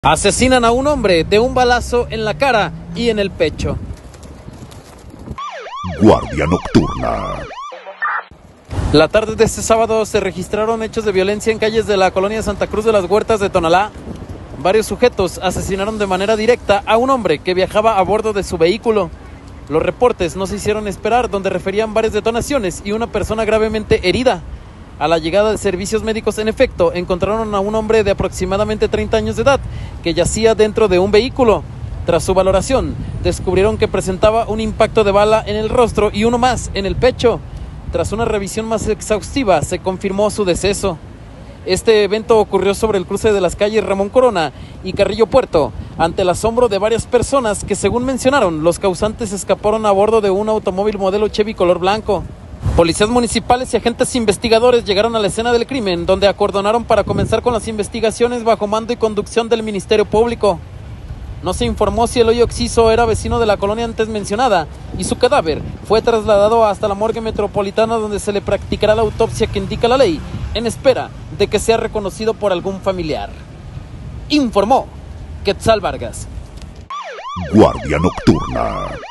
Asesinan a un hombre de un balazo en la cara y en el pecho. Guardia Nocturna. La tarde de este sábado se registraron hechos de violencia en calles de la colonia Santa Cruz de las Huertas de Tonalá. Varios sujetos asesinaron de manera directa a un hombre que viajaba a bordo de su vehículo. Los reportes no se hicieron esperar, donde referían varias detonaciones y una persona gravemente herida. A la llegada de servicios médicos, en efecto, encontraron a un hombre de aproximadamente 30 años de edad que yacía dentro de un vehículo. Tras su valoración, descubrieron que presentaba un impacto de bala en el rostro y uno más en el pecho. Tras una revisión más exhaustiva, se confirmó su deceso. Este evento ocurrió sobre el cruce de las calles Ramón Corona y Carrillo Puerto, ante el asombro de varias personas que, según mencionaron, los causantes escaparon a bordo de un automóvil modelo Chevy color blanco. Policías municipales y agentes investigadores llegaron a la escena del crimen, donde acordonaron para comenzar con las investigaciones bajo mando y conducción del Ministerio Público. No se informó si el hoyo occiso era vecino de la colonia antes mencionada y su cadáver fue trasladado hasta la morgue metropolitana, donde se le practicará la autopsia que indica la ley, en espera de que sea reconocido por algún familiar. Informó Quetzal Vargas. Guardia Nocturna.